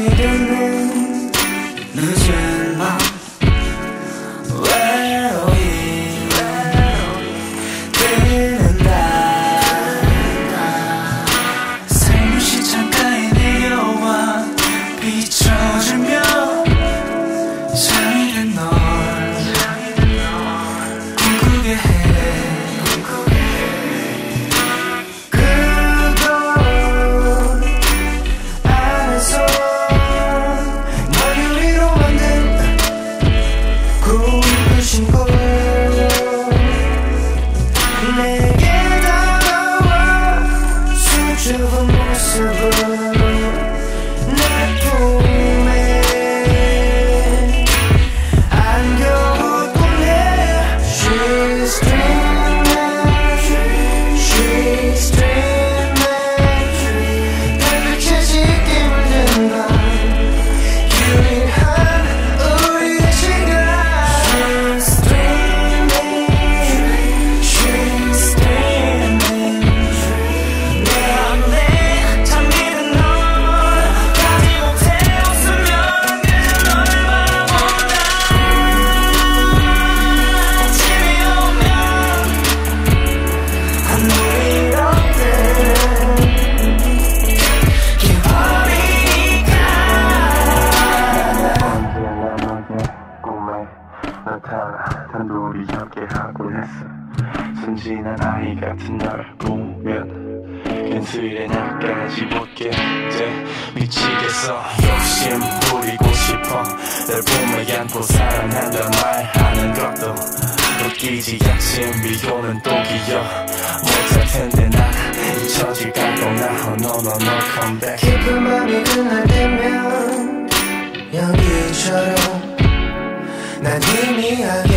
밤이 되는 늦은 밤 외로이 뜨는 달 살며시 창가에 내려와 비춰주며 잠이 든 널 꿈꾸게 해 내게 다가와 수줍은 모습을 내 품에 안겨웃곤 해 She's dreaming, she's dreaming 달빛에 지기 물든 날 유일한 우리의 시간 She's 단둘이 함께하곤 했어. 순진한 아이 같은 널 보면 괜스레 나까지 못게 돼 미치겠어. 욕심 부리고 싶어. 널 보며 안고 사랑한다 말하는 것도 웃기지. 아침 비 오는 독이여 못할 텐데 난 잊혀질까 뻔하. No no no come back. 깊은 밤이 그날 되면 연기처럼 난 희미하게